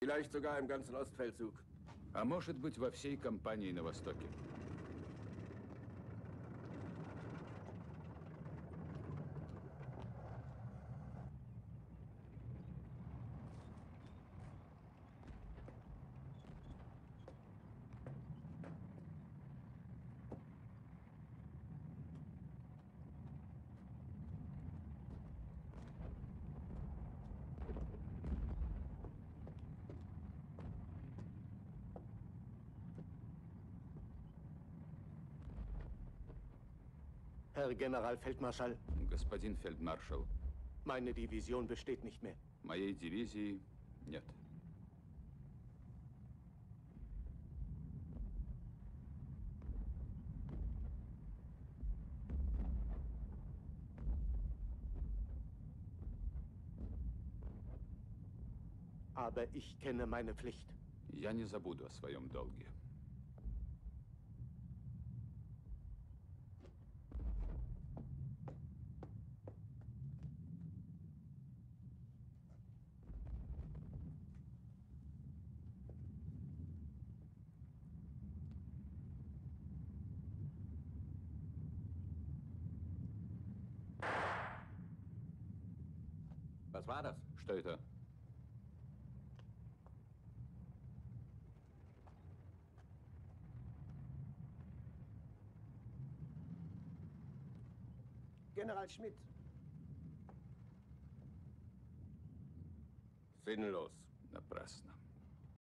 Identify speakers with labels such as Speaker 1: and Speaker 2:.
Speaker 1: Vielleicht sogar im ganzen Ostfeldzug.
Speaker 2: А может быть, во всей кампании на Востоке.
Speaker 3: Herr Generalfeldmarschall.
Speaker 2: Господин фельдмаршал,
Speaker 3: Meine Division besteht nicht mehr.
Speaker 2: моей дивизии нет.
Speaker 3: Aber ich kenne meine Pflicht.
Speaker 2: Я не забуду о своем долге.
Speaker 1: Was war das?
Speaker 2: Что это?
Speaker 1: General Schmidt. Sinnlos.
Speaker 2: Напрасно.